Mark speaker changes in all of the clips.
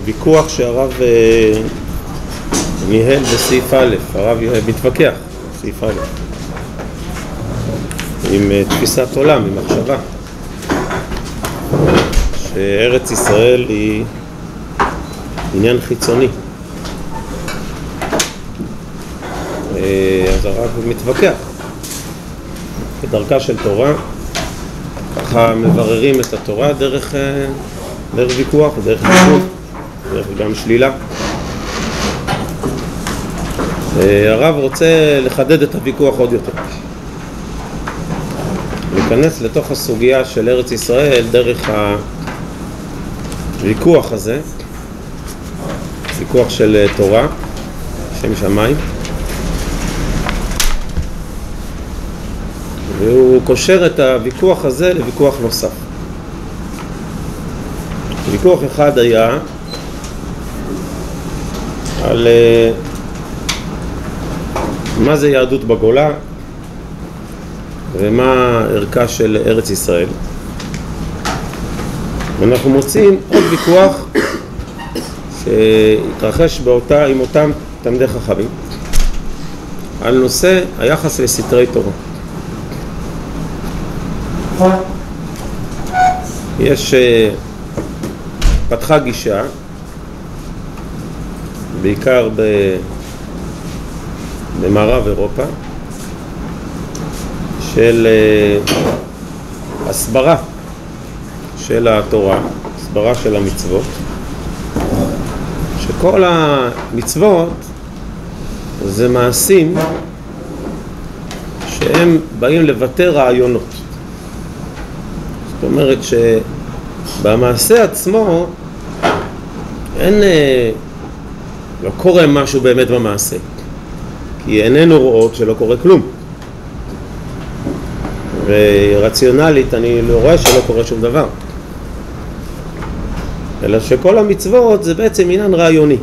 Speaker 1: ויכוח שהרב ניהל בסעיף א', הרב מתווכח בסעיף א' עם תפיסת עולם, עם מחשבה שארץ ישראל היא עניין חיצוני. אז הרב מתווכח בדרכה של תורה, ככה מבררים את התורה דרך ויכוח, דרך חישוב, דרך גם שלילה. הרב רוצה לחדד את הוויכוח עוד יותר, להיכנס לתוך הסוגיה של ארץ ישראל דרך הוויכוח הזה, ויכוח של תורה, שם שמיים, והוא קושר את הוויכוח הזה לוויכוח נוסף. ויכוח אחד היה על מה זה יהדות בגולה ומה ערכה של ארץ ישראל. ואנחנו מוצאים עוד ויכוח שהתרחש עם אותם תלמידי חכמים על נושא היחס לסתרי תורה. יש פתחה גישה בעיקר במערב אירופה של הסברה של התורה, הסברה של המצוות, שכל המצוות זה מעשים שהם באים לבטא רעיונות. זאת אומרת שבמעשה עצמו לא קורה משהו באמת במעשה, כי איננו רואות שלא קורה כלום, ורציונלית אני לא רואה שלא קורה שום דבר, אלא שכל המצוות זה בעצם עניין רעיוני.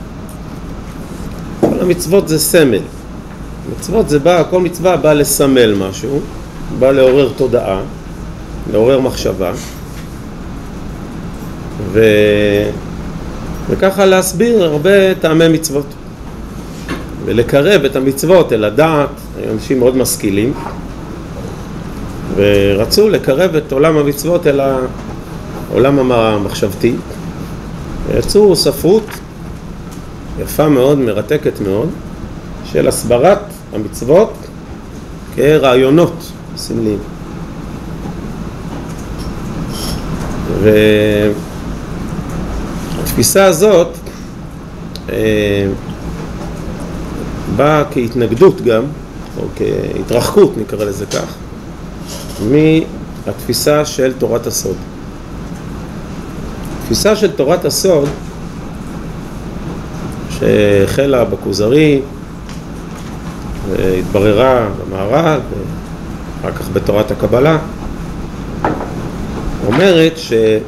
Speaker 1: כל המצוות זה סמל. מצוות זה בא, כל מצווה באה לסמל משהו, באה לעורר תודעה, לעורר מחשבה, וככה להסביר הרבה טעמי מצוות ולקרב את המצוות אל הדעת. אנשים מאוד משכילים ורצו לקרב את עולם המצוות אל העולם המחשבתי, ויצאו ספרות יפה מאוד, מרתקת מאוד, של הסברת המצוות כרעיונות סמליים. והתפיסה הזאת באה כהתנגדות גם, או כהתרחקות נקרא לזה כך, מהתפיסה של תורת הסוד. התפיסה של תורת הסוד שהחלה בכוזרי והתבררה במערב ואחר כך בתורת הקבלה, אומרת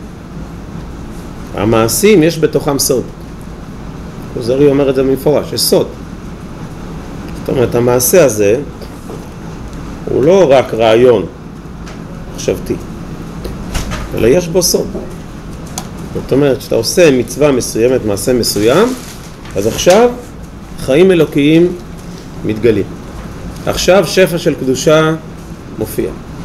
Speaker 1: שהמעשים יש בתוכם סוד. כוזרי אומר את זה במפורש, יש סוד. זאת אומרת, המעשה הזה הוא לא רק רעיון מחשבתי, אלא יש בו סוד. זאת אומרת, שאתה עושה מצווה מסוימת, מעשה מסוים, אז עכשיו חיים אלוקיים מתגלים. עכשיו שפע של קדושה מופיע.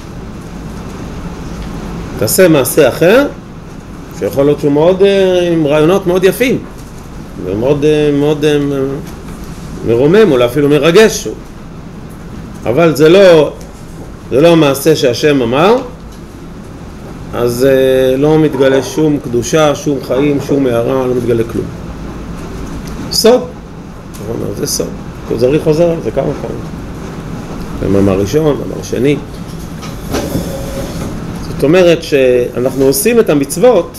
Speaker 1: תעשה מעשה אחר, שיכול להיות שהוא מאוד, עם רעיונות מאוד יפים, ומאוד מאוד מרומם, או אפילו מרגש, אבל זה לא המעשה שהשם אמר, אז לא מתגלה שום קדושה, שום חיים, שום הערה, לא מתגלה כלום. סוד, זה סוד. כוזרי חוזר על זה כמה פעמים. במאמר ראשון, במאמר שני. זאת אומרת שאנחנו עושים את המצוות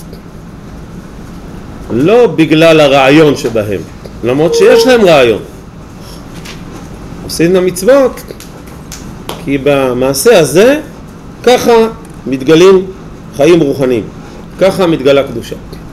Speaker 1: לא בגלל הרעיון שבהם, למרות שיש להם רעיון. עושים את המצוות כי במעשה הזה ככה מתגלים חיים רוחניים, ככה מתגלה קדושה.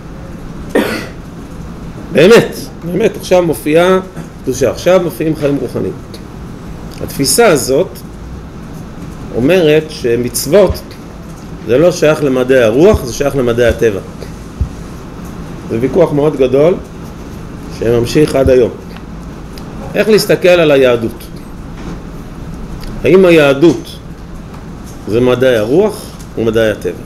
Speaker 1: באמת, עכשיו מופיעה קדושה, עכשיו מופיעים חיים רוחניים. התפיסה הזאת אומרת שמצוות זה לא שייך למדעי הרוח, זה שייך למדעי הטבע. זה ויכוח מאוד גדול שממשיך עד היום. איך להסתכל על היהדות? האם היהדות זה מדעי הרוח או מדעי הטבע?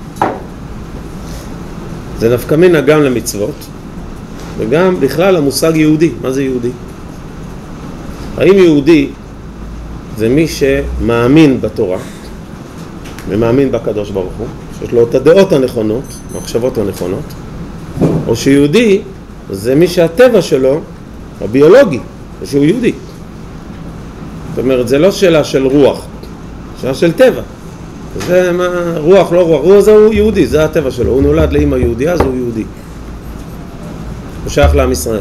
Speaker 1: זה נפקא מינה גם למצוות וגם בכלל המושג יהודי. מה זה יהודי? האם יהודי זה מי שמאמין בתורה ומאמין בקדוש ברוך הוא, שיש לו את הדעות הנכונות, המחשבות הנכונות, או שיהודי זה מי שהטבע שלו, הביולוגי, זה שהוא יהודי. זאת אומרת, זה לא שאלה של רוח, שאלה של טבע. זה מה, רוח, לא רוח, רוח זה הוא יהודי, זה הטבע שלו. הוא נולד לאמא יהודייה, אז הוא יהודי. הוא שייך לעם ישראל.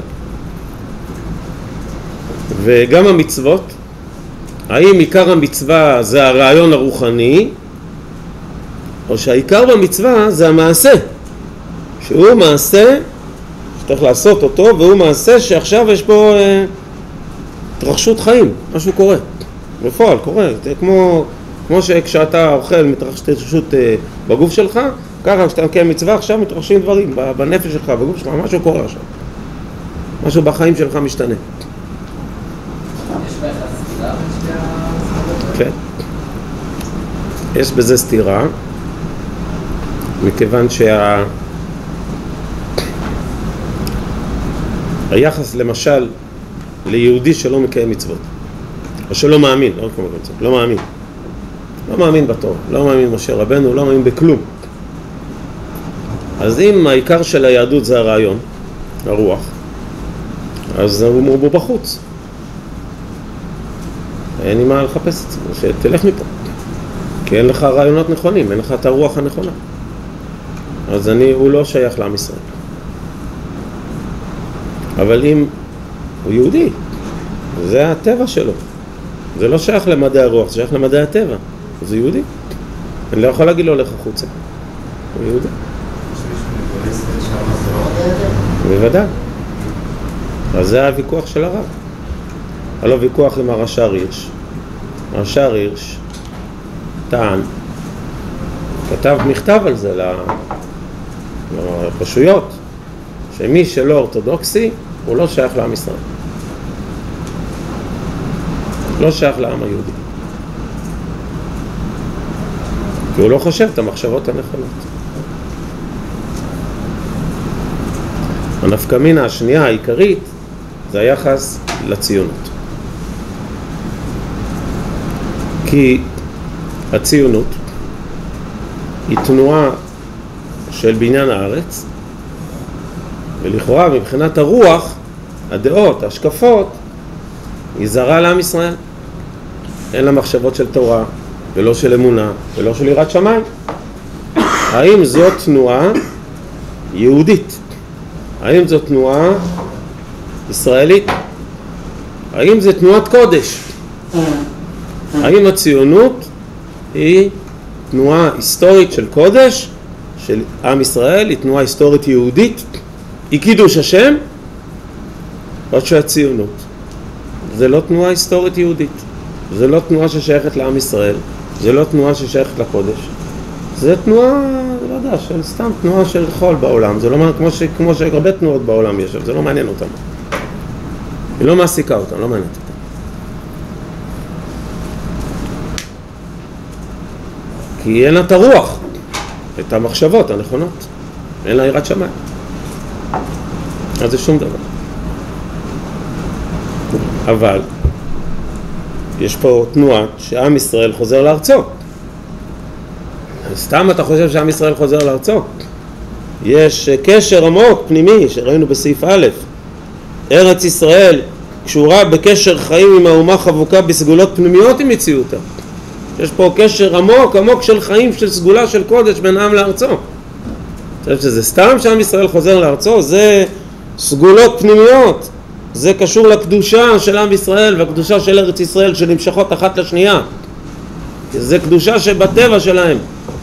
Speaker 1: וגם המצוות, האם עיקר המצווה זה הרעיון הרוחני, או שהעיקר במצווה זה המעשה, שהוא מעשה שצריך לעשות אותו, והוא מעשה שעכשיו יש פה התרחשות חיים, משהו קורה, בפועל קורה, זה כמו שכשאתה אוכל מתרחשת התרחשות בגוף שלך, ככה כשאתה מקיים מצווה עכשיו מתרחשים דברים בנפש שלך, בגוף שלך, משהו קורה עכשיו, משהו בחיים שלך משתנה.
Speaker 2: יש בך סתירה?
Speaker 1: כן, יש בזה סתירה, מכיוון היחס למשל ליהודי שלא מקיים מצוות, או שלא מאמין, לא מאמין בתורה, לא מאמין משה רבנו, לא מאמין בכלום. אז אם העיקר של היהדות זה הרעיון, הרוח, אז הוא בחוץ. אין לי מה לחפש את זה, שתלך מפה. כי אין לך רעיונות נכונים, אין לך את הרוח הנכונה. אז הוא לא שייך לעם ישראל. אבל אם הוא יהודי, זה הטבע שלו. זה לא שייך למדעי הרוח, זה שייך למדעי הטבע. זה יהודי. אני לא יכול להגיד לו לך החוצה. הוא יהודי. בוודאי. אז זה הוויכוח של הרב. הלא ויכוח עם הרש"ר הירש. הרש"ר הירש טען, כתב מכתב על זה לרשויות, שמי שלא אורתודוקסי הוא לא שייך לעם ישראל. לא שייך לעם היהודי. כי הוא לא חושב את המחשבות הנכונות. הנפקא מינה השנייה העיקרית זה היחס לציונות. כי הציונות היא תנועה של בניין הארץ, ולכאורה מבחינת הרוח, הדעות, ההשקפות, היא זרה לעם ישראל. אין לה מחשבות של תורה, ולא של אמונה, ולא של יראת שמיים. האם זאת תנועה יהודית? האם זאת תנועה ישראלית? האם זאת תנועת קודש? האם הציונות היא תנועה היסטורית של קודש, של עם ישראל, היא תנועה היסטורית יהודית, היא קידוש השם, או שהציונות זה לא תנועה היסטורית יהודית, זה לא תנועה ששייכת לעם ישראל, זה לא תנועה ששייכת לקודש, זה תנועה, לא יודע, של סתם תנועה של חול בעולם, זה לא כמו שהרבה תנועות בעולם יש, זה לא מעניין אותם, היא לא מעסיקה אותם, לא מעניינת אותם. כי אין לה את הרוח, את המחשבות הנכונות, אין לה יראת שמיים. אז זה שום דבר. אבל יש פה תנועה שעם ישראל חוזר לארצו. סתם אתה חושב שעם ישראל חוזר לארצו? יש קשר עמוק, פנימי, שראינו בסעיף א', ארץ ישראל קשורה בקשר חיים עם האומה חבוקה בסגולות פנימיות עם מציאותה. יש פה קשר עמוק, עמוק של חיים, של סגולה של קודש בין עם לארצו. אני חושב שזה סתם שעם ישראל חוזר לארצו, זה סגולות פנימיות, זה קשור לקדושה של עם ישראל והקדושה של ארץ ישראל שנמשכות אחת לשנייה. זה קדושה שבטבע שלהם.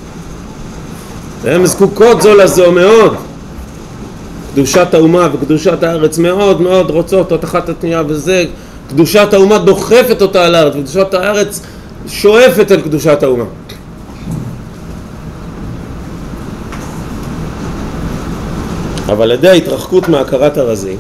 Speaker 1: והם זקוקות זו לזו מאוד. קדושת האומה וקדושת הארץ מאוד מאוד רוצות את אחת השנייה, וזה קדושת האומה דוחפת אותה על הארץ, וקדושת הארץ שואפת על קדושת האומה. אבל על ידי ההתרחקות מהכרת הרזים,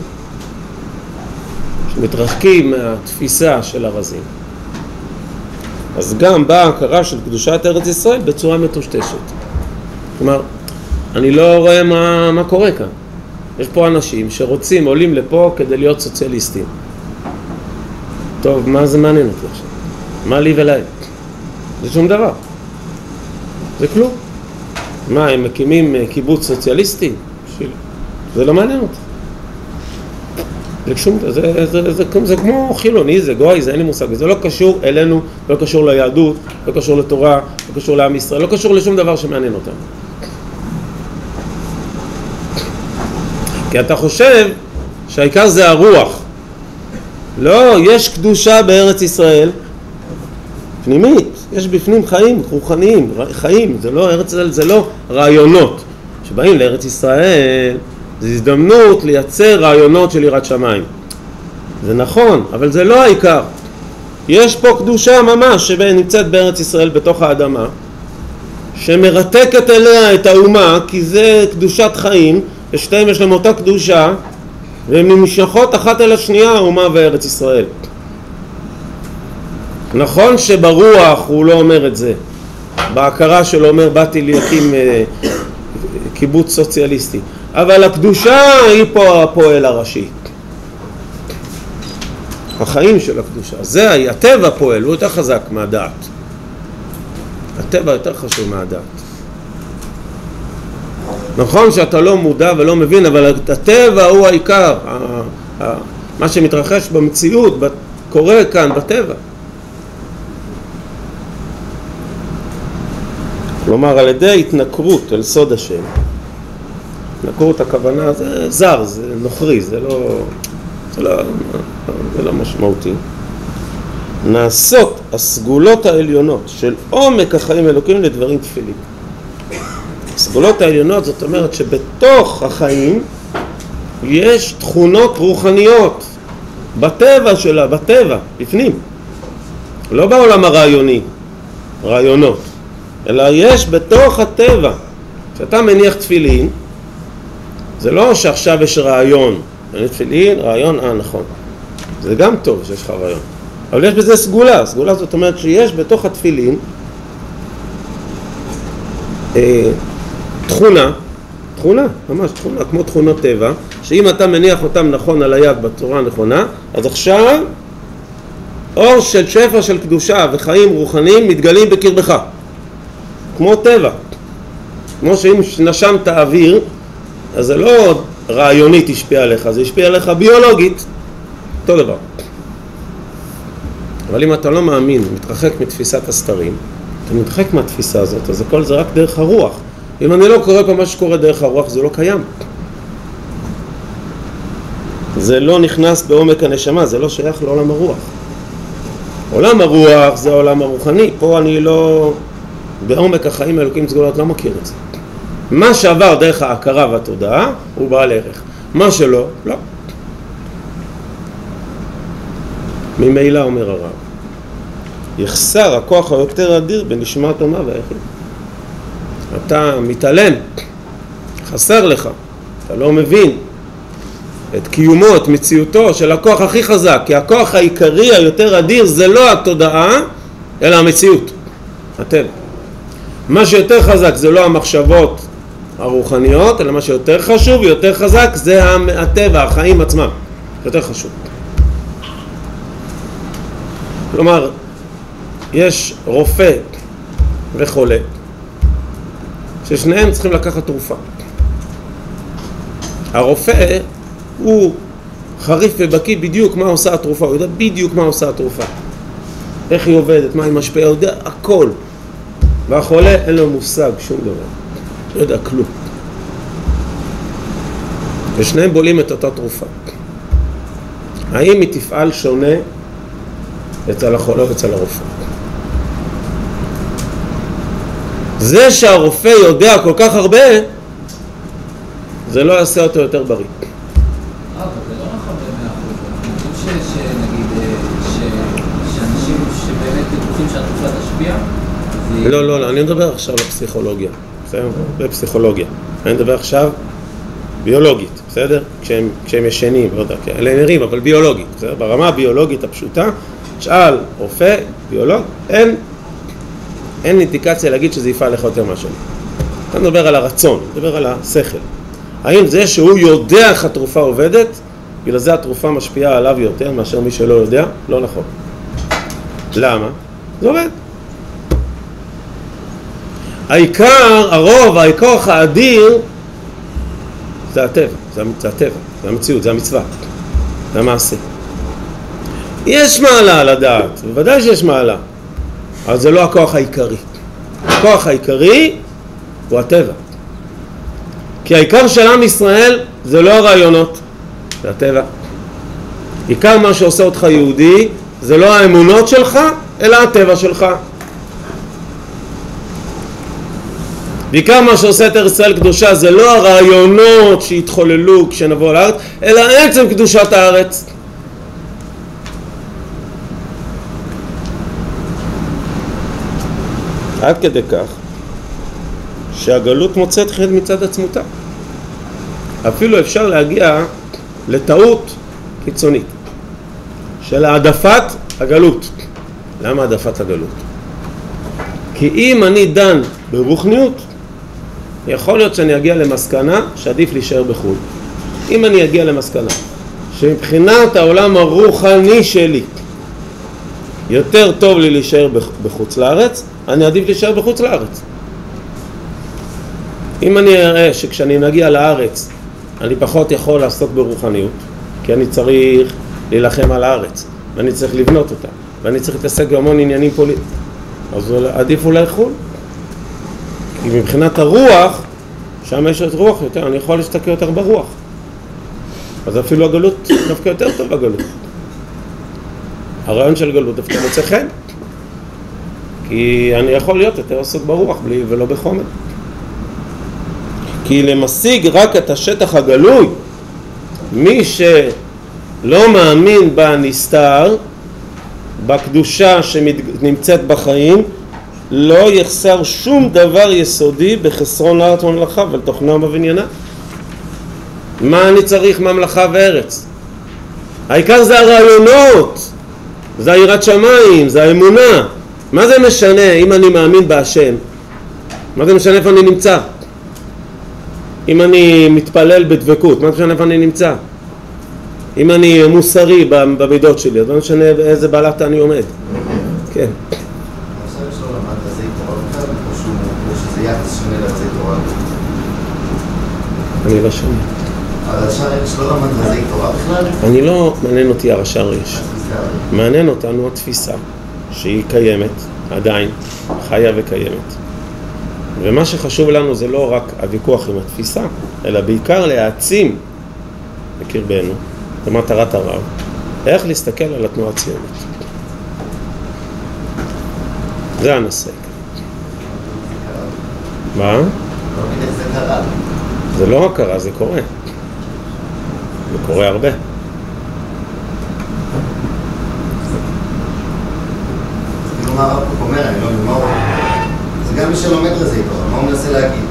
Speaker 1: שמתרחקים מהתפיסה של הרזים, אז גם באה ההכרה של קדושת ארץ ישראל בצורה מטושטשת. כלומר, אני לא רואה מה קורה כאן. יש פה אנשים שרוצים, עולים לפה כדי להיות סוציאליסטים. טוב, מה זה מעניין אותי עכשיו? מה לי ולהם? זה שום דבר. זה כלום. מה, הם מקימים קיבוץ סוציאליסטי? זה לא מעניין אותי. זה כמו חילוני, זה גוי, זה אין לי מושג. זה לא קשור אלינו, לא קשור ליהדות, לא קשור לתורה, לא קשור לעם ישראל, לא קשור לשום דבר שמעניין אותנו. כי אתה חושב שהעיקר זה הרוח. לא, יש קדושה בארץ ישראל פנימית, יש בפנים חיים רוחניים, חיים, זה לא ארץ ישראל, זה לא רעיונות שבאים לארץ ישראל. זו הזדמנות לייצר רעיונות של יראת שמיים. זה נכון, אבל זה לא העיקר. יש פה קדושה ממש שנמצאת בארץ ישראל בתוך האדמה, שמרתקת אליה את האומה, כי זה קדושת חיים, ושתיים יש להם אותה קדושה, והן נמשכות אחת אל השנייה, האומה וארץ ישראל. נכון שברוח הוא לא אומר את זה. בהכרה שלו אומר, באתי להקים קיבוץ סוציאליסטי. אבל הקדושה היא פה הפועל הראשי. החיים של הקדושה. זה הטבע פועל, הוא יותר חזק מהדעת. הטבע יותר חשוב מהדעת. נכון שאתה לא מודע ולא מבין, אבל הטבע הוא העיקר. מה שמתרחש במציאות, קורה כאן בטבע. כלומר, על ידי התנכרות אל סוד השם, התנכרות הכוונה זה זר, זה נוכרי, זה לא משמעותי. נעשות הסגולות העליונות של עומק החיים אלוקים לדברים תפילים. הסגולות העליונות זאת אומרת שבתוך החיים יש תכונות רוחניות בטבע שלה, בטבע, בפנים. לא בעולם הרעיוני, רעיונות, אלא יש בתוך הטבע. כשאתה מניח תפילין, זה לא שעכשיו יש רעיון, תפילין, רעיון, נכון. זה גם טוב שיש לך רעיון. אבל יש בזה סגולה. סגולה זאת אומרת שיש בתוך התפילין תכונה, ממש תכונה, כמו תכונות טבע, שאם אתה מניח אותם נכון על היד בצורה הנכונה, אז עכשיו אור של שפע של קדושה וחיים רוחניים מתגלים בקרבך. כמו טבע. כמו שאם נשמת אוויר, אז זה לא רעיונית השפיע עליך, זה השפיע עליך ביולוגית. אותו דבר. אבל אם אתה לא מאמין, מתרחק מתפיסת הסתרים, אתה מתרחק מהתפיסה הזאת, אז הכל זה רק דרך הרוח. אם אני לא קורא פה מה שקורה דרך הרוח, זה לא קיים. זה לא נכנס בעומק הנשמה, זה לא שייך לעולם הרוח. עולם הרוח זה העולם הרוחני, פה אני לא, בעומק החיים האלוקים סגולות לא מכיר את זה. מה שעבר דרך ההכרה והתודעה הוא בעל ערך, מה שלא, לא. ממילא אומר הרב, יחסר הכוח היותר אדיר בנשמת אומה והיחיד. אתה מתעלם, חסר לך, אתה לא מבין את קיומו, את מציאותו של הכוח הכי חזק, כי הכוח העיקרי היותר אדיר זה לא התודעה, אלא המציאות, הטבע. מה שיותר חזק זה לא המחשבות הרוחניות, אלא מה שיותר חשוב ויותר חזק זה הטבע, החיים עצמם, יותר חשוב. כלומר, יש רופא וחולה, ששניהם צריכים לקחת תרופה. הרופא הוא חריף ובקיא בדיוק מה עושה התרופה, הוא יודע בדיוק מה עושה התרופה, איך היא עובדת, מה היא משפיעה, הוא יודע הכל. והחולה אין לו מושג, שום דבר, לא יודע כלום. ושניהם בולים את אותה תרופה. האם היא תפעל שונה אצל החולה ואצל הרופא? זה שהרופא יודע כל כך הרבה, זה לא יעשה אותו יותר בריא.
Speaker 2: אבל זה לא נכון ב-100%. שנגיד, שאנשים שבאמת בטוחים שהתרופה תשפיע,
Speaker 1: לא, אני מדבר עכשיו בפסיכולוגיה. בפסיכולוגיה. אני מדבר עכשיו ביולוגית, בסדר? כשהם ישנים, לא יודע, אלה נראים, אבל ביולוגית, בסדר? ברמה הביולוגית הפשוטה, שאל רופא, ביולוג, אין אינדיקציה להגיד שזה יפעל לך יותר מהשני. אתה מדבר על הרצון, מדבר על השכל. האם זה שהוא יודע איך התרופה עובדת, בגלל זה התרופה משפיעה עליו יותר מאשר מי שלא יודע? לא נכון. למה? זה עובד. העיקר, הרוב, הכוח האדיר, זה הטבע, זה הטבע, זה המציאות, זה המצווה, זה המעשה. יש מעלה לדעת, בוודאי שיש מעלה, אבל זה לא הכוח העיקרי. הכוח העיקרי הוא הטבע. כי העיקר של עם ישראל זה לא הרעיונות, זה הטבע. עיקר מה שעושה אותך יהודי זה לא האמונות שלך, אלא הטבע שלך. בעיקר מה שעושה את ארץ ישראל קדושה זה לא הרעיונות שהתחוללו כשנבוא לארץ, אלא עצם קדושת הארץ. עד כדי כך שהגלות מוצאת חן מצד עצמותה. אפילו אפשר להגיע לטעות קיצונית של העדפת הגלות. למה העדפת הגלות? כי אם אני דן ברוחניות, יכול להיות שאני אגיע למסקנה שעדיף להישאר בחו"ל. אם אני אגיע למסקנה שמבחינת העולם הרוחני שלי יותר טוב לי להישאר בחוץ לארץ, אני עדיף להישאר בחוץ לארץ. אם אני אראה שכשאני מגיע לארץ אני פחות יכול לעסוק ברוחניות, כי אני צריך להילחם על הארץ ואני צריך לבנות אותה ואני צריך להתעסק בהמון עניינים פוליטיים, אז עדיף אולי חו"ל. כי מבחינת הרוח, שם יש את רוח יותר, אני יכול להסתכל יותר ברוח. אז אפילו הגלות דווקא יותר טוב הגלות. הרעיון של גלות דווקא מוצא חן. כי אני יכול להיות יותר עסוק ברוח בלי ולא בחומר. כי למשיג רק את השטח הגלוי, מי שלא מאמין בנסתר, בקדושה שנמצאת בחיים, לא יחסר שום דבר יסודי בחסרון הארץ וממלכה ולתוכנה ובבניינה. מה אני צריך ממלכה וארץ? העיקר זה הרעיונות, זה יראת שמיים, זה האמונה. מה זה משנה אם אני מאמין בהשם? מה זה משנה איפה אני נמצא? אם אני מתפלל בדבקות, מה זה משנה איפה אני נמצא? אם אני מוסרי במידות שלי, אז לא משנה איזה בעלת אני עומד. כן. אני לא שומע.
Speaker 3: הרש"ר יש לא למד רזי תורה בכלל?
Speaker 1: אני לא מעניין אותי הרש"ר יש. מעניין אותנו התפיסה שהיא קיימת, עדיין, חיה וקיימת. ומה שחשוב לנו זה לא רק הוויכוח עם התפיסה, אלא בעיקר להעצים בקרבנו, במטרת הרב, איך להסתכל על התנועה הציונית. זה הנושא. מה?
Speaker 3: זה קרה.
Speaker 1: זה לא רק קרה, זה קורה. זה קורה הרבה.
Speaker 3: כאילו מה הרב פה אומר, אני לא יודע מה הוא... זה גם מי שלומד רזי תורה, מה הוא מנסה להגיד?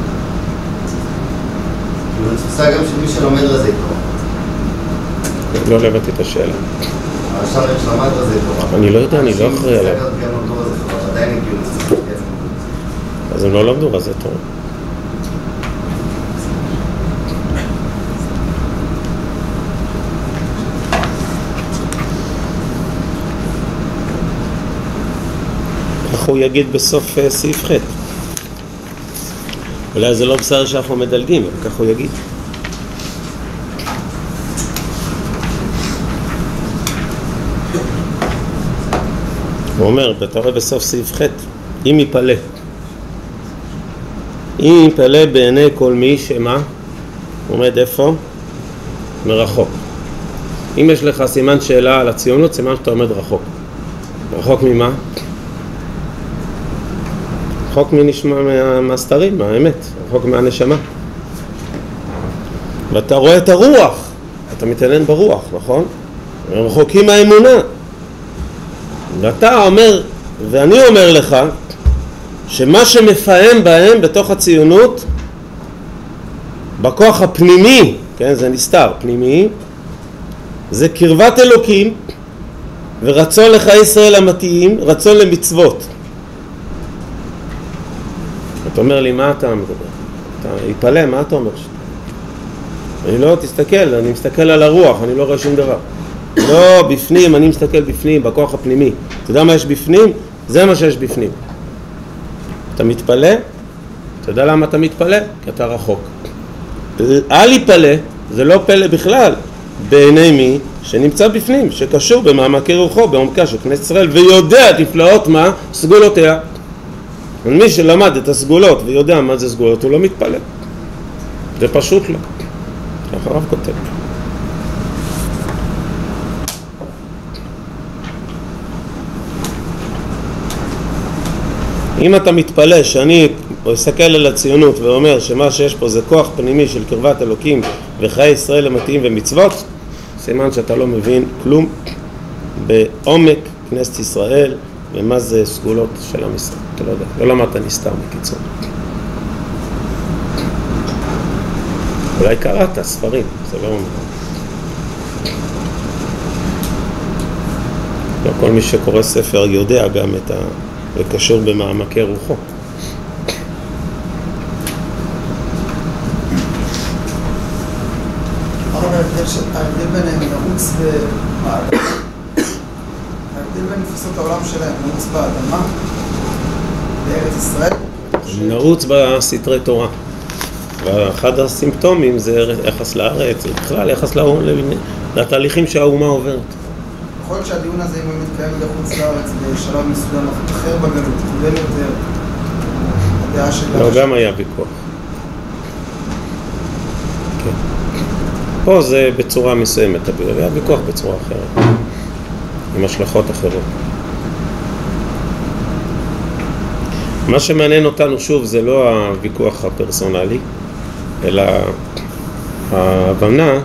Speaker 3: כאילו זה תפיסה גם של מי שלומד רזי תורה.
Speaker 1: לא הבנתי את השאלה.
Speaker 3: הרש"ר יש למד רזי תורה.
Speaker 1: אני לא יודע, אני לא אחראי עליו.
Speaker 3: גם למדו רזי תורה, עדיין הגיעו לזה.
Speaker 1: אז הם לא למדו רזי תורה. כך הוא יגיד בסוף סעיף ח'. אולי זה לא בסדר שאנחנו מדלגים, אבל כך הוא יגיד. הוא אומר, אתה רואה בסוף סעיף ח', אם יפלא. אם יפלא בעיני כל מי שמה? עומד איפה? מרחוק. אם יש לך סימן שאלה על הציונות, סימן שאתה עומד רחוק. רחוק ממה? רחוק מנשמע מהסתרים, מהאמת. רחוק מהנשמה. ואתה רואה את הרוח. אתה מתעניין ברוח, נכון? רחוקים מהאמונה. ואתה אומר, ואני אומר לך, שמה שמפעם בהם בתוך הציונות, בכוח הפנימי כן? זה נסתר, פנימי. זה קרבת אלוקים ורצון לחיי ישראל אמיתיים, רצון למצוות. אתה אומר לי, מה אתה מדבר? אתה יפלא, מה אתה אומר? אני לא, תסתכל, אני מסתכל על הרוח, אני לא רואה שום דבר. לא, בפנים, אני מסתכל בפנים, בכוח הפנימי. אתה יודע מה יש בפנים? זה מה שיש בפנים. אתה מתפלא? אתה יודע למה אתה מתפלא? כי אתה רחוק. אל יפלא, זה לא פלא בכלל, בעיני מי שנמצא בפנים, שקשור במעמקי רוחו, בעומקה של כנסת ישראל, ויודע את נפלאות מה? סגולותיה. מי שלמד את הסגולות ויודע מה זה סגולות, הוא לא מתפלא. זה פשוט לא. אחריו כותב. אם אתה מתפלא שאני אסתכל על הציונות ואומר שמה שיש פה זה כוח פנימי של קרבת אלוקים וחיי ישראל אמיתיים ומצוות, סימן שאתה לא מבין כלום בעומק כנסת ישראל ומה זה סגולות של עם ישראל. אתה לא יודע, לא למדת נסתר בקיצור. אולי קראת ספרים, זה לא אומר. לא כל מי שקורא ספר יודע גם את וקשור במעמקי רוחו.
Speaker 4: ההבדל ביניהם נעוץ ההבדל בין תפיסות העולם שלהם נעוץ באדמה בארץ ישראל
Speaker 1: נעוץ בסתרי תורה, ואחד הסימפטומים זה יחס לארץ, בכלל יחס לתהליכים שהאומה עוברת.
Speaker 4: יכול להיות שהדיון הזה אם הוא מתקיים בחוץ לארץ בשלב מסוים אחר בגלות, קודם יותר הדעה של...
Speaker 1: לא, גם היה ויכוח. כן. פה זה בצורה מסוימת, היה ויכוח בצורה אחרת, עם השלכות אחרות. מה שמעניין אותנו שוב זה לא הוויכוח הפרסונלי, אלא ההבנה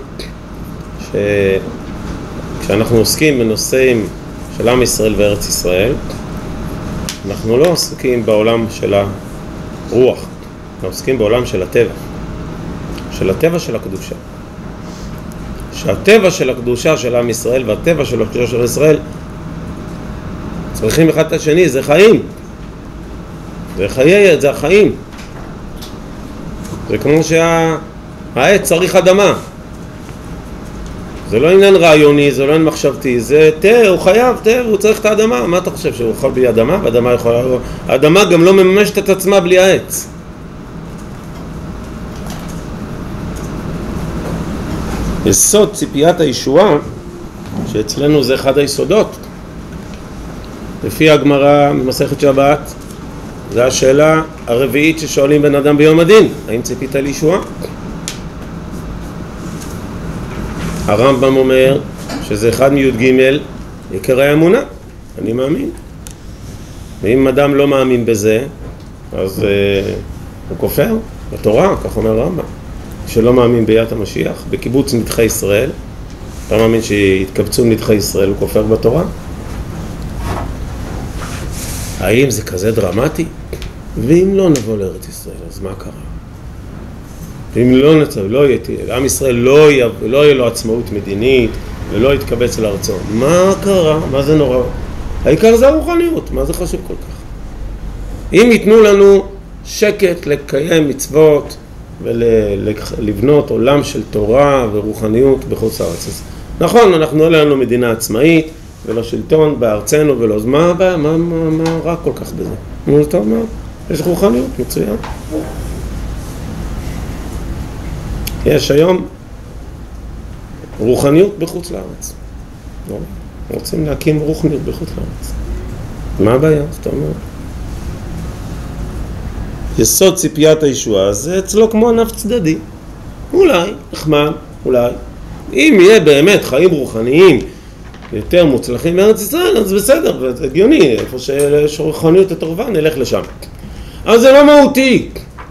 Speaker 1: כשאנחנו עוסקים בנושאים של עם ישראל וארץ ישראל, אנחנו לא עוסקים בעולם של הרוח, אנחנו עוסקים בעולם של הטבע, של הקדושה. שהטבע של הקדושה של עם ישראל והטבע של הקדושה של ישראל צריכים אחד את השני, זה חיים. זה החיים. זה כמו שהעץ צריך אדמה. זה לא עניין רעיוני, זה לא עניין מחשבתי, זה הוא חייב, הוא צריך את האדמה. מה אתה חושב, שהוא יכול בלי אדמה? האדמה גם לא מממשת את עצמה בלי העץ. יסוד ציפיית הישועה, שאצלנו זה אחד היסודות, לפי הגמרא ממסכת שבת, זה השאלה הרביעית ששואלים בן אדם ביום הדין, האם ציפית לישועה? הרמב"ם אומר שזה אחד מי"ג עיקרי האמונה, אני מאמין. ואם אדם לא מאמין בזה, אז הוא כופר בתורה, כך אומר הרמב"ם. שלא מאמין ביאת המשיח, בקיבוץ נדחי ישראל, אתה מאמין שהתקבצו נדחי ישראל, הוא כופר בתורה? האם זה כזה דרמטי? ואם לא נבוא לארץ ישראל, אז מה קרה? ואם לא נצא, לא יהיה, עם ישראל לא יהיה לו עצמאות מדינית, ולא יתקבץ לארצו. מה קרה? מה זה נורא? העיקר זה הרוחניות, מה זה חשוב כל כך? אם ייתנו לנו שקט לקיים מצוות, ולבנות עולם של תורה ורוחניות בחוץ לארץ. נכון, אנחנו לא לנו מדינה עצמאית, ולא שלטון בארצנו, ולא מה רע כל כך בזה? נו, טוב מאוד, יש רוחניות, מצוין. יש היום רוחניות בחוץ לארץ. רוצים להקים רוחניות בחוץ לארץ. מה הבעיה? זאת אומרת. יסוד ציפיית הישועה זה אצלו כמו ענף צדדי. אולי, נחמד, אולי. אם יהיה באמת חיים רוחניים יותר מוצלחים בארץ ישראל, אז בסדר, זה הגיוני. איפה שיש רוחניות יותר טובה, נלך לשם. אבל זה לא מהותי.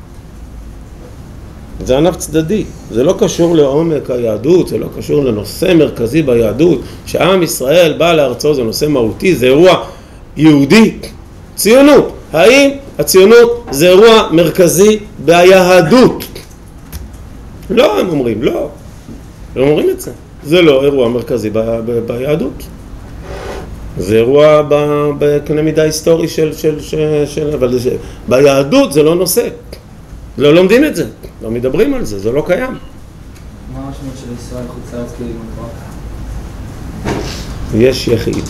Speaker 1: זה ענף צדדי. זה לא קשור לעומק היהדות, זה לא קשור לנושא מרכזי ביהדות. שעם ישראל בא לארצו, זה נושא מהותי, זה אירוע יהודי. ציונות. האם הציונות זה אירוע מרכזי ביהדות? לא, הם אומרים, לא. לא אומרים את זה. זה לא אירוע מרכזי ביהדות. זה אירוע בקנה מידה היסטורי אבל ביהדות זה לא נושא. לא לומדים את זה, לא מדברים על זה, זה לא קיים.
Speaker 2: מה המשמעות של ישראל חוץ לארץ כאילו כבר?
Speaker 1: יש יחיד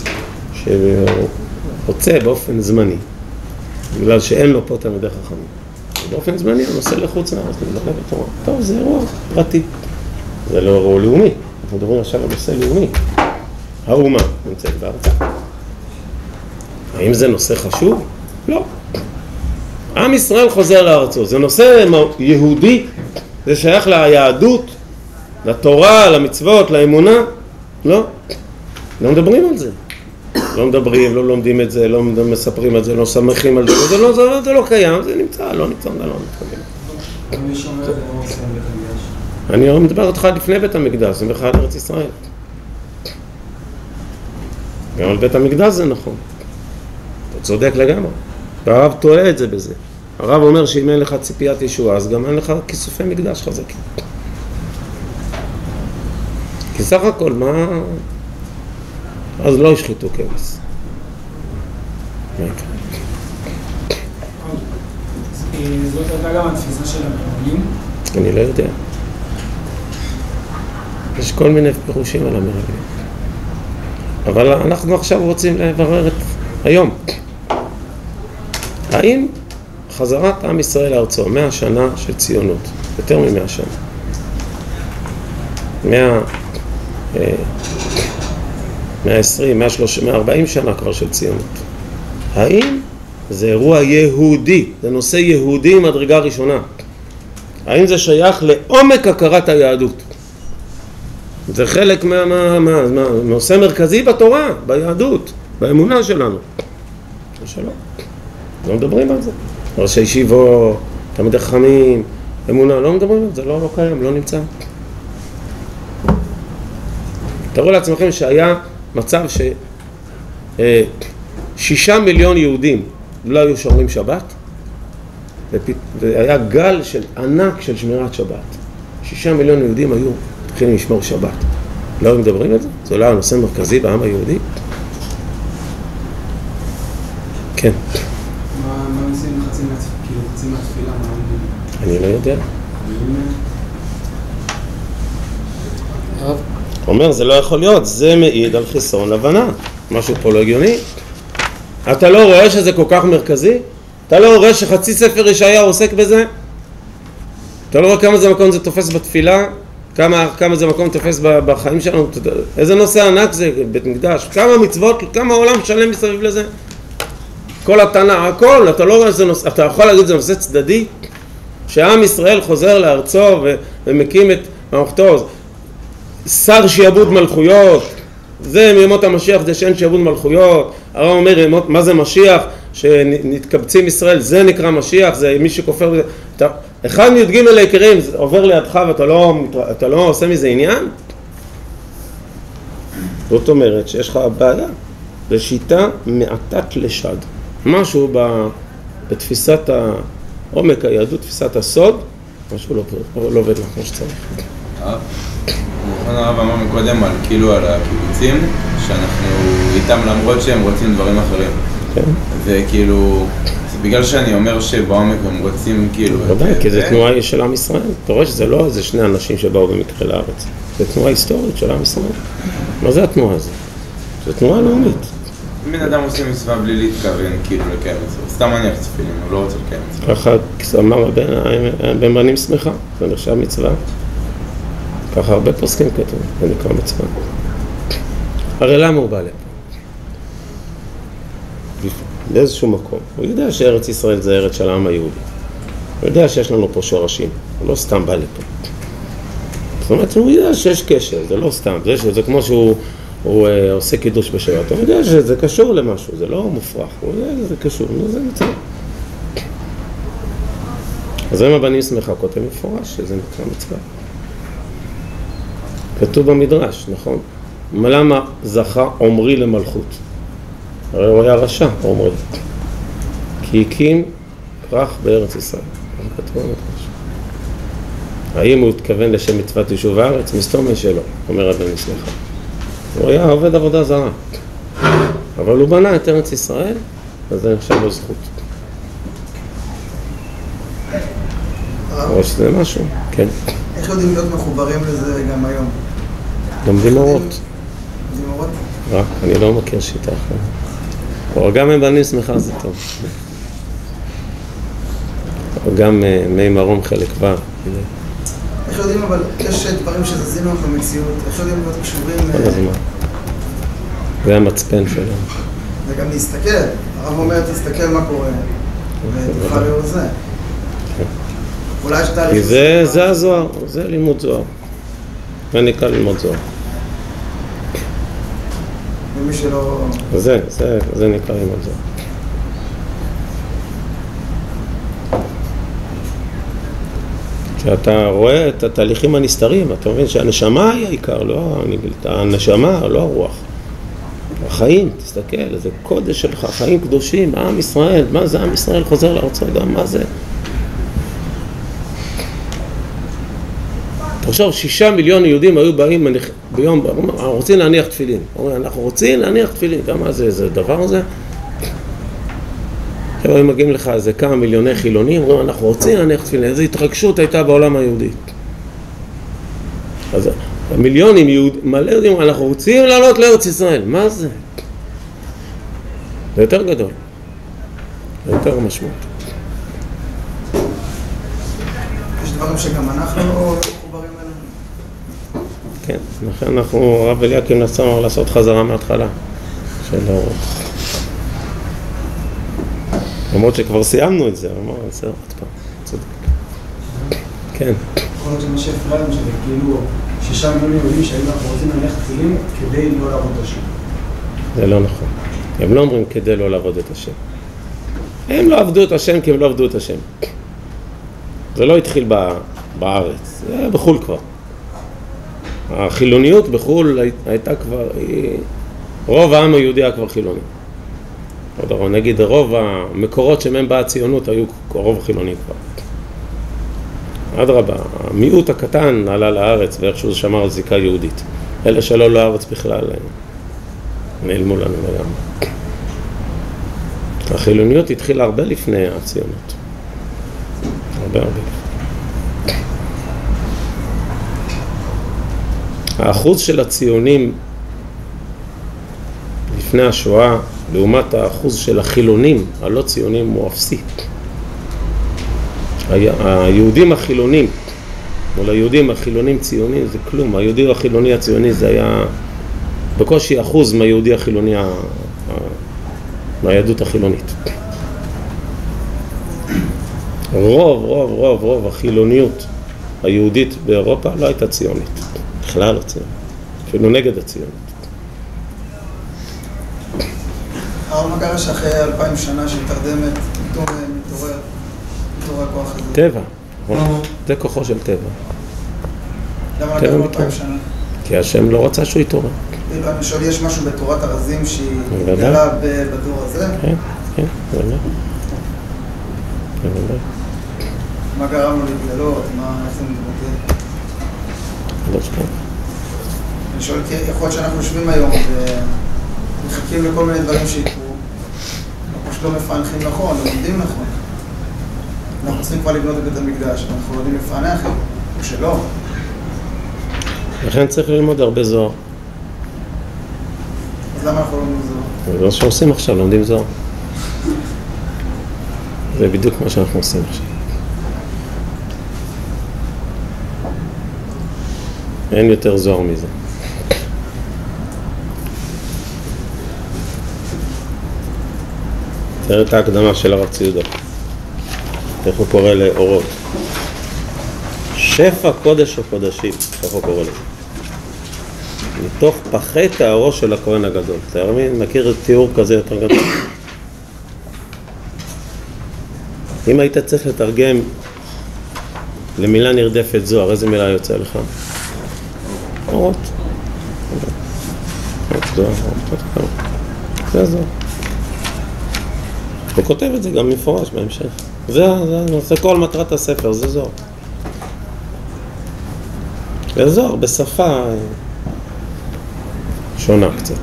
Speaker 1: שרוצה באופן זמני, בגלל שאין לו פה תלמידי חכמים. באופן זמני הוא נוסע לחוץ לארץ, לדבר בתורה. טוב, זה אירוע פרטי. זה לא אירוע לאומי. אנחנו מדברים עכשיו על נושא לאומי. האומה נמצאת בארצה. האם זה נושא חשוב? לא. עם ישראל חוזר לארצו. זה נושא יהודי, זה שייך ליהדות, לתורה, למצוות, לאמונה. לא. לא מדברים על זה. לא מדברים, לא לומדים את זה, לא מספרים על זה, לא שמחים על זה. זה לא קיים, זה נמצא, לא נמצא, לא נמצא.
Speaker 4: מי שאומר את זה לא עושה בית המקדש.
Speaker 1: אני מדבר אותך לפני בית המקדש, זה בכלל ארץ ישראל. גם על בית המקדש זה נכון. אתה צודק לגמרי. והרב טועה את זה בזה. הרב אומר שאם אין לך ציפיית ישועה, אז גם אין לך כיסופי מקדש חזקים. כי סך הכל, מה... אז לא ישחיתו כבש. מה יקרה?
Speaker 5: זאת הייתה גם התפיסה של המרגלים?
Speaker 1: אני לא יודע. יש כל מיני פירושים על המרגלים. אבל אנחנו עכשיו רוצים לברר את היום. האם חזרת עם ישראל לארצו, 100 שנה של ציונות, יותר מ-100 שנה, 120, 130, 140 שנה כבר של ציונות, האם זה אירוע יהודי, זה נושא יהודי מדרגה ראשונה, האם זה שייך לעומק הכרת היהדות? זה חלק נושא מרכזי בתורה, ביהדות, באמונה שלנו. שלא. לא מדברים על זה. ראשי ישיבות, תלמידי חכמים, אמונה, לא מדברים על זה, זה לא קיים, לא נמצא. תראו לעצמכם שהיה מצב ש6 מיליון יהודים לא היו שומרים שבת, והיה גל של ענק של שמירת שבת. 6 מיליון יהודים היו התחילים לשמור שבת. לא היו מדברים על זה? זה לא היה נושא מרכזי בעם היהודי? כן.
Speaker 5: מה עושים חצי מהתפילה?
Speaker 1: אני לא יודע. אומר, זה לא יכול להיות, זה מעיד על חיסרון הבנה. משהו פה לא הגיוני. אתה לא רואה שזה כל כך מרכזי? אתה לא רואה שחצי ספר ישעיהו עוסק בזה? אתה לא רואה כמה זה מקום זה תופס בתפילה? כמה זה מקום תופס בחיים שלנו? איזה נושא ענק זה בית מקדש? כמה מצוות, כמה עולם שלם מסביב לזה? כל התנא, הכל, אתה לא רואה איזה נושא, אתה יכול להגיד זה נושא צדדי? שעם ישראל חוזר לארצו ומקים את ממלכתו, שר שיעבוד מלכויות, זה מימות המשיח, זה שאין שיעבוד מלכויות. הרב אומר, מה זה משיח? שנתקבצים ישראל, זה נקרא משיח, זה מי שכופר בזה. אחד מי"ג העיקרים עובר לידך ואתה לא עושה מזה עניין? זאת אומרת שיש לך בעיה, זה שיטה מעטת לשד. משהו בתפיסת העומק היהדות, תפיסת הסוד, משהו לא עובד לך כמו שצריך.
Speaker 6: נכון, הרב אמר מקודם על הקיבוצים, שאנחנו איתם למרות שהם רוצים דברים אחרים.
Speaker 1: כן.
Speaker 6: וכאילו, בגלל שאני אומר שבעומק הם רוצים כאילו...
Speaker 1: בוודאי, כי זו תנועה של עם ישראל. אתה רואה שזה לא איזה שני אנשים שבאו במקרה לארץ. זו תנועה היסטורית של עם ישראל. מה זה התנועה הזאת? זו תנועה לאומית.
Speaker 6: בן אדם עושה מצווה בלי להתכוון כאילו לקיים מצווה. סתם אני תפילים, הוא לא רוצה לקיים מצווה.
Speaker 1: ככה אמר בן בנים שמחה, זה נחשב מצווה. ככה הרבה פוסקים כתוב, זה נקרא מצווה. הרי למה הוא בא לפה? באיזשהו מקום. הוא יודע שארץ ישראל זה ארץ של העם היהודי. הוא יודע שיש לנו פה שורשים. הוא לא סתם בא לפה. זאת אומרת, הוא יודע שיש קשר, זה לא סתם. זה כמו שהוא עושה קידוש בשבת. הוא יודע שזה קשור למשהו, זה לא מופרך. הוא יודע שזה קשור, זה מצווה. אז הם הבנים שמחה, כותב מפורש שזה נקרא מצווה. כתוב במדרש, נכון? למה זכה עומרי למלכות? הרי הוא היה רשע, עומרי. כי הקים כרך בארץ ישראל. כתוב במדרש. האם הוא התכוון לשם מצוות יישוב הארץ? מסתום שלא, אומר רבי מסלחה. הוא היה עובד עבודה זרה. אבל הוא בנה את ארץ ישראל, אז זה נחשב לו זכות. או שזה משהו, כן.
Speaker 4: איך יודעים להיות מחוברים לזה גם היום?
Speaker 1: לומדים אורות.
Speaker 4: לומדים אורות?
Speaker 1: רק, אני לא מכיר שיטה אחרת. או גם הם בנים שמחה זה טוב. או גם מי מרום חלק ו'.
Speaker 4: איך יודעים אבל, יש דברים שזזינו במציאות, איך יודעים להיות קשורים...
Speaker 1: כל הזמן. זה המצפן שלנו.
Speaker 4: זה גם להסתכל. הרב אומר, תסתכל מה קורה. ותוכל לראות זה. אולי יש תהליך...
Speaker 1: כי זה הזוהר, זה לימוד זוהר. זה נקרא ללמוד זוהר.
Speaker 4: ומי שלא...
Speaker 1: זה נקרא ללמוד זוהר. כשאתה רואה את התהליכים הנסתרים, אתה מבין שהנשמה היא העיקר, לא הנשמה, לא הרוח. החיים, תסתכל, זה קודש שלך, חיים קדושים, עם ישראל, מה זה עם ישראל חוזר לארצו, גם מה זה? תחשוב, 6 מיליון יהודים היו באים ביום, רוצים להניח תפילין. אנחנו רוצים להניח תפילין, גם מה זה, זה דבר הזה? עכשיו הם מגיעים לך איזה כמה מיליוני חילונים, אומרים, אנחנו רוצים להניח תפילין, איזו התרגשות הייתה בעולם היהודי. אז המיליונים מלא יודעים, אנחנו רוצים לעלות לארץ ישראל, מה זה? זה יותר גדול, זה יותר משמעות.
Speaker 4: יש דברים שגם אנחנו לא מחוברים אליהם.
Speaker 1: כן, לכן אנחנו, הרב אליקים נסענו לעשות חזרה מההתחלה של האורות. למרות שכבר סיימנו את זה, אמר, זה עוד פעם, צודק. כן.
Speaker 5: יכול להיות שמה שהפרענו שזה כאילו 6 מיליון יהודים שהיו אנחנו רוצים להניח תפילין כדי לא לעבוד את השם.
Speaker 1: זה לא נכון. הם לא אומרים כדי לא לעבוד את השם. הם לא עבדו את השם כי הם לא עבדו את השם. זה לא התחיל בארץ, זה היה בחול כבר. החילוניות בחול הייתה כבר, רוב העם היהודי היה כבר חילוני. נגיד רוב המקורות שמהם באה הציונות היו רוב חילוני כבר. אדרבה, המיעוט הקטן עלה לארץ ואיכשהו שמר זיקה יהודית. אלה שלא לארץ בכלל נעלמו לנו לגמרי. החילוניות התחילה הרבה לפני הציונות. הרבה. האחוז של הציונים לפני השואה לעומת האחוז של החילונים הלא ציונים הוא אפסי. היהודים החילונים, או ליהודים החילונים ציונים זה כלום. היהודי החילוני הציוני זה היה בקושי אחוז מהיהודי החילוני, מהיהדות החילונית. רוב החילוניות היהודית באירופה לא הייתה ציונית. בכלל לא ציונית. אפילו נגד הציונית.
Speaker 4: הרב, מה קרה שאחרי 2000 שנה של תרדמת, פתאום מתעורר הכוח הזה?
Speaker 1: טבע. זה כוחו של טבע.
Speaker 4: למה לקחנו 2000 שנה?
Speaker 1: כי השם לא רצה שהוא יתעורר.
Speaker 4: אני שואל, יש משהו בתורת הרזים שהיא התגלה בדור הזה?
Speaker 1: כן, בוודאי.
Speaker 4: מה גרם לו להתגלות? איך זה מתבטא?
Speaker 1: לא שקר.
Speaker 4: אני שואל, כי יכול להיות שאנחנו יושבים היום ומחכים לכל מיני דברים שיקרו, אנחנו פשוט לא מפענחים נכון, לא לומדים נכון. אנחנו צריכים כבר לבנות את בית המקדש, אנחנו לא יודעים לפענח, או שלא.
Speaker 1: לכן צריך ללמוד הרבה זוהר.
Speaker 4: אז למה אנחנו לא לומדים זוהר?
Speaker 1: זה מה שעושים עכשיו, לומדים זוהר. זה בדיוק מה שאנחנו עושים עכשיו. אין יותר זוהר מזה. תראה את ההקדמה של הרב ציודה. איך הוא קורא לאורות? שפע קודש הקודשים, איך הוא קורא לזה? מתוך פחי תארו של הכהן הגדול. אתה מכיר תיאור כזה יותר גדול? אם היית צריך לתרגם למילה נרדפת זוהר, איזה מילה יוצא לך? אורות. זוהר, זה זוהר. הוא כותב את זה גם מפורש בהמשך. זה כל מטרת הספר, זה זוהר. באזור, בשפה שונה קצת.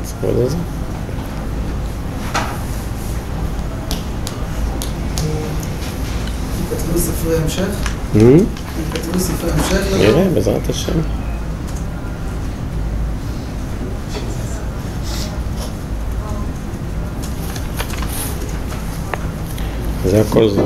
Speaker 4: כתבו ספרי המשך? כתבו ספרי המשך?
Speaker 1: נראה, בעזרת השם. זה הכל זו.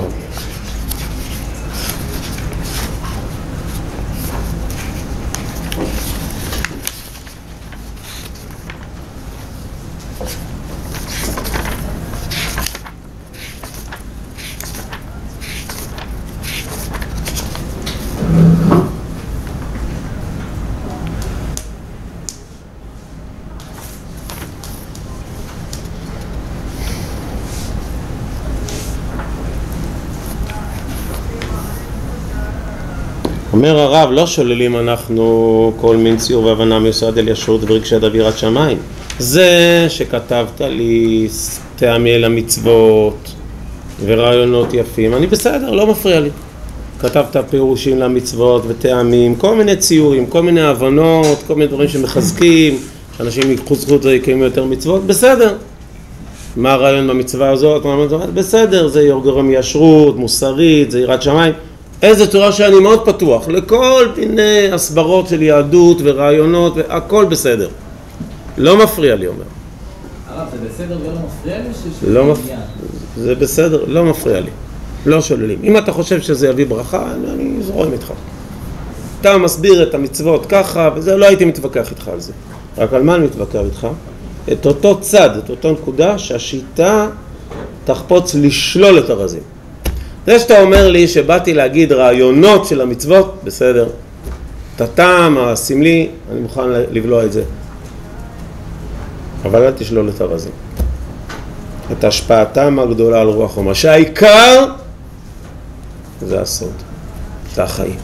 Speaker 1: אומר הרב, לא שוללים אנחנו כל מין ציור והבנה מיוסד על ישרות ורגשי אווירת שמיים. זה שכתבת לי טעמי אל המצוות ורעיונות יפים, אני בסדר, לא מפריע לי. כתבת פירושים למצוות וטעמים, כל מיני ציורים, כל מיני הבנות, כל מיני דברים שמחזקים, שאנשים יקחו זכות ויקיימו יותר מצוות, בסדר. מה הרעיון במצווה הזאת? בסדר, זה גורם ישרות, מוסרית, זה יראת שמיים. איזה צורה שאני מאוד פתוח, לכל מיני הסברות של יהדות ורעיונות, והכל בסדר. לא מפריע לי, אומר.
Speaker 2: הרב, זה בסדר ולא מפריע לי?
Speaker 1: לא מפריע. זה בסדר, לא מפריע לי. לא שוללים. אם אתה חושב שזה יביא ברכה, אני זורם איתך. אתה מסביר את המצוות ככה, וזה לא הייתי מתווכח איתך על זה. רק על מה אני מתווכח איתך? את אותו צד, את אותו נקודה, שהשיטה תחפוץ לשלול את הרזים. זה שאתה אומר לי שבאתי להגיד רעיונות של המצוות, בסדר. את הטעם הסמלי, אני מוכן לבלוע את זה. אבל אל תשלול את הרזים. את השפעתם הגדולה על רוח חומה. שהעיקר זה הסוד. זה החיים.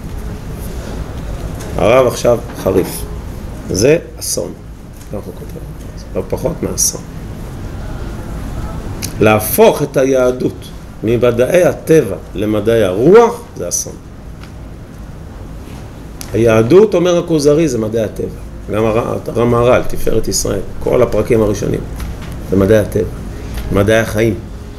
Speaker 1: הרב עכשיו חריף. זה אסון. אנחנו כותבים. לא פחות מאסון. להפוך את היהדות ממדעי הטבע למדעי הרוח, זה אסון. היהדות, אומר הכוזרי, זה מדעי הטבע. גם הרמהר"ל, תפארת ישראל, כל הפרקים הראשונים, זה מדעי הטבע, מדעי החיים.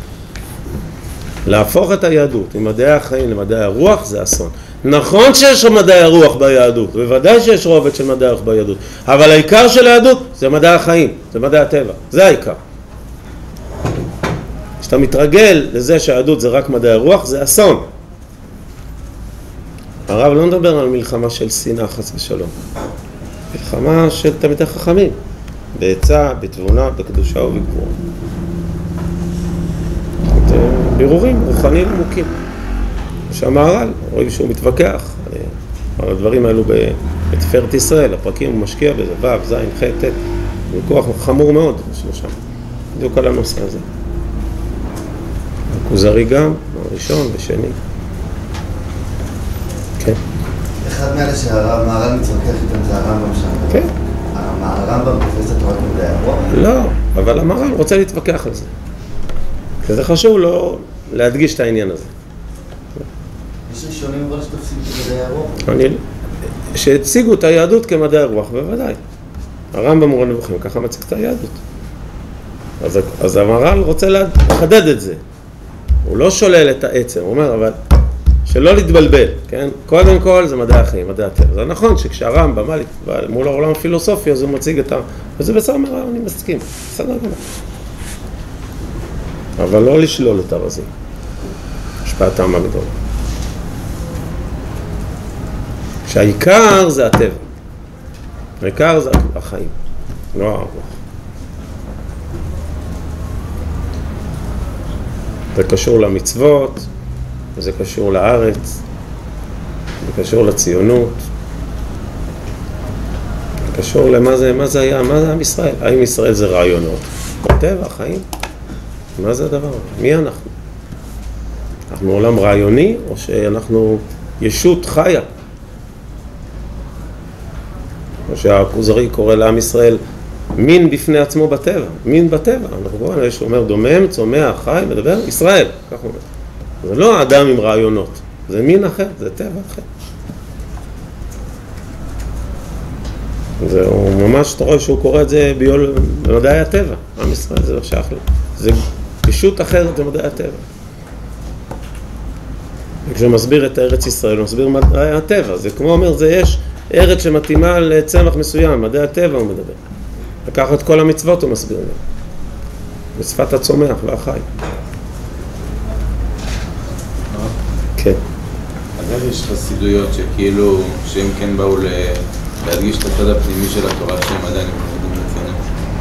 Speaker 1: להפוך את היהדות ממדעי החיים למדעי הרוח, זה אסון. נכון שיש מדעי הרוח ביהדות, בוודאי שיש רובד של מדעי הרוח ביהדות, אבל העיקר של היהדות זה מדעי החיים, זה מדעי הטבע, זה העיקר. כשאתה מתרגל לזה שהיהדות זה רק מדעי הרוח, זה אסון. הרב לא מדבר על מלחמה של שנאה חס ושלום. מלחמה של תלמידי חכמים. בעצה, בתבונה, בקדושה ובגבורה. בירורים רוחניים עמוקים. שהמהר"ל, רואים שהוא מתווכח על הדברים האלו בתפארת ישראל. הפרקים הוא משקיע בזה, ו', ז', ח', ט'. ויכוח חמור מאוד, שלושה. בדיוק על הנושא הזה. הכוזרי גם, הראשון ושני. כן.
Speaker 3: אחד מאלה שהמהר"ל מתווכח איתם זה הרמב"ם שם.
Speaker 1: כן.
Speaker 3: הרמב"ם תופס את תורת מדעי הרוח?
Speaker 1: לא, אבל המהר"ל רוצה להתווכח על זה. כי זה חשוב לו להדגיש את העניין הזה.
Speaker 3: יש ראשונים אבל שתופסים את מדעי הרוח?
Speaker 1: שהציגו את היהדות כמדעי הרוח, בוודאי. הרמב"ם מורה נבוכים, ככה מציג את היהדות. אז המהר"ל רוצה לחדד את זה. הוא לא שולל את העצם, הוא אומר, אבל שלא להתבלבל, כן? קודם כל זה מדעי החיים, מדעי הטבע. זה נכון שכשהרמב"ם מול העולם הפילוסופי, אז הוא מציג את וזה בסדר, אני מסכים, בסדר גמור. אבל לא לשלול את הרזים. השפעתם הגדולה. שהעיקר זה הטבע. העיקר זה החיים, לא הרוח. זה קשור למצוות, וזה קשור לארץ, זה קשור לציונות, זה קשור למה זה היה, מה זה עם ישראל? האם ישראל זה רעיונות? בטבע, חיים? מה זה הדבר? מי אנחנו? אנחנו עולם רעיוני, או שאנחנו ישות חיה? או שהכוזרי קורא לעם ישראל מין בפני עצמו בטבע, מין בטבע. אנחנו קוראים, יש אומר דומם, צומח, חי, מדבר, ישראל, כך הוא אומר. זה לא האדם עם רעיונות, זה מין אחר, זה טבע אחר. הוא ממש, אתה רואה שהוא קורא את זה במדעי הטבע. עם ישראל זה לא שייך לו. זה פשוט אחרת במדעי הטבע. כשהוא מסביר את ארץ ישראל, הוא מסביר מדעי הטבע. זה כמו אומר, זה יש ארץ שמתאימה לצמח מסוים, מדעי הטבע הוא מדבר. לקחת את כל המצוות הוא מסביר להם. בשפת הצומח והחי. כן.
Speaker 6: אז יש חסידויות שכאילו, שהם כן באו להדגיש את הצד הפנימי של התורה שהם עדיין מפחדים לציין.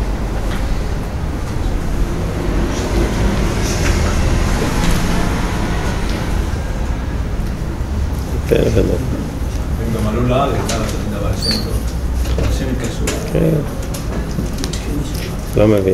Speaker 1: כן, כן.
Speaker 2: הם גם עלו לארץ, דבר שם טוב. השם התקשרו.
Speaker 1: כן. לא מבין.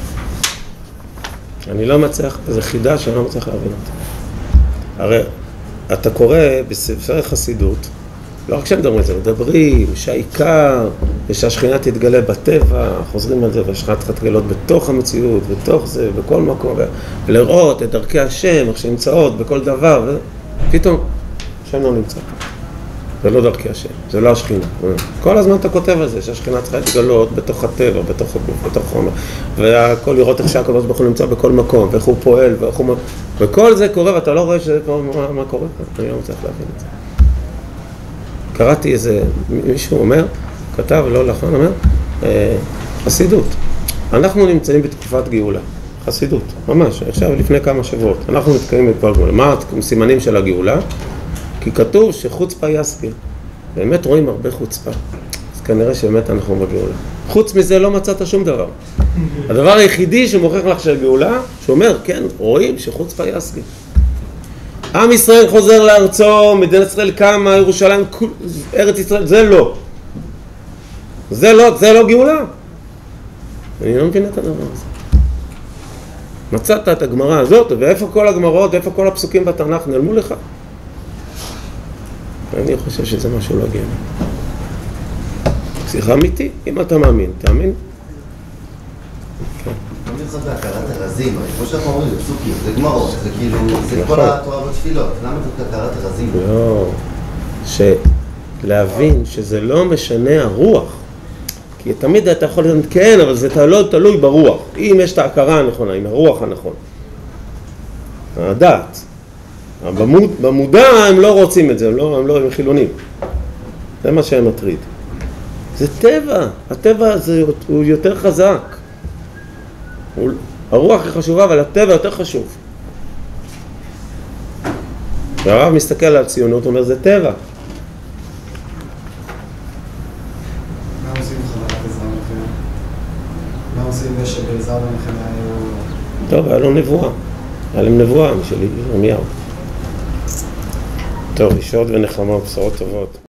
Speaker 1: אני לא מצליח, זה חידה שאני לא מצליח להבין אותה. הרי אתה קורא בספרי חסידות, לא רק שהם מדברים על זה, מדברים שהעיקר, ושהשכינה תתגלה בטבע, חוזרים על זה, והשכינה תתגלות בתוך המציאות, בתוך זה, בכל מקום, ולראות את דרכי השם, איך שנמצאות בכל דבר, ופתאום, השם לא נמצא פה. זה לא דרכי השם, זה לא השכינה. כל הזמן אתה כותב על זה, שהשכינה צריכה להתגלות בתוך הטבע, בתוך הגוף, בתוך חומר, והכל לראות איך שהקדוש ברוך הוא נמצא בכל מקום, ואיך הוא פועל, ואיך הוא... וכל זה קורה, ואתה לא רואה שזה פה, מה קורה פה? אני לא מצליח להבין את זה. קראתי איזה, מישהו אומר, כתב, לא נכון, אומר, חסידות. אנחנו נמצאים בתקופת גאולה, חסידות, ממש, עכשיו לפני כמה שבועות. אנחנו מתקיימים בתקופת גאולה. מה הסימנים של הגאולה? כי כתוב שחוצפה יסגר. באמת רואים הרבה חוצפה. אז כנראה שבאמת אנחנו בגאולה. חוץ מזה לא מצאת שום דבר. הדבר היחידי שמוכיח לך של גאולה, שאומר, כן, רואים שחוצפה יסגר. עם ישראל חוזר לארצו, מדינת ישראל קמה, ירושלים, ארץ ישראל, זה לא. זה לא גאולה. אני לא מבין את הדבר הזה. מצאת את הגמרא הזאת, ואיפה כל הגמרות, ואיפה כל הפסוקים בתנ"ך נעלמו לך? אני חושב שזה משהו לא הגיוני. שיחה אמיתי, אם אתה מאמין, תאמין.
Speaker 3: אני חושב בהכרת הרזים, כמו שאנחנו אומרים, זה פסוקים, זה גמרות, זה כאילו, זה כל התורה בתפילות. למה זאת הכרת הרזים?
Speaker 1: לא, להבין שזה לא משנה הרוח. כי תמיד אתה יכול לדעת, כן, אבל זה לא תלוי ברוח. אם יש את ההכרה הנכונה, עם הרוח הנכון. הדעת. במודע הם לא רוצים את זה, הם חילונים. זה מה שהם מטריד. זה טבע, הטבע הזה הוא יותר חזק. הרוח היא חשובה, אבל הטבע יותר חשוב. והרב מסתכל על הציונות, הוא אומר, זה טבע.
Speaker 5: מה עושים חבלת עזרא ונחמיה? מה עושים שבעזרא ונחמיה היו...
Speaker 1: טוב, היה לו נבואה. היה להם נבואה משל ירמיהו. טוב, ישועות ונחמה ובשורות טובות.